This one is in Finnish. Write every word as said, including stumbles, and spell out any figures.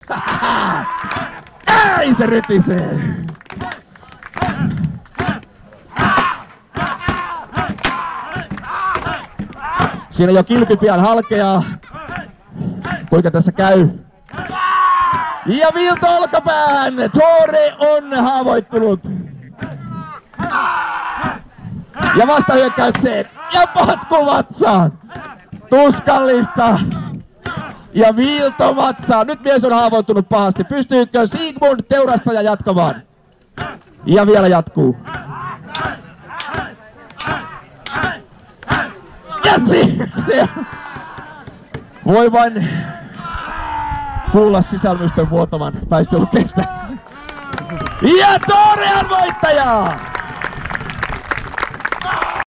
Ei se rytisee! Siinä jo kilpi pian halkeaa. Kuinka tässä käy? Ja viilto olkapäähän! Tore on haavoittunut! Ja vastahyökkäykseen! Ja patku vatsaan! Tuskallista! Ja viilto vatsaan! Nyt mies on haavoittunut pahasti. Pystyykö Sigmund teurastaja jatkamaan? Ja vielä jatkuu. Ja se voi vain kuulla sisälmystön vuotavan taistelukenttä. Ja Tore on voittaja!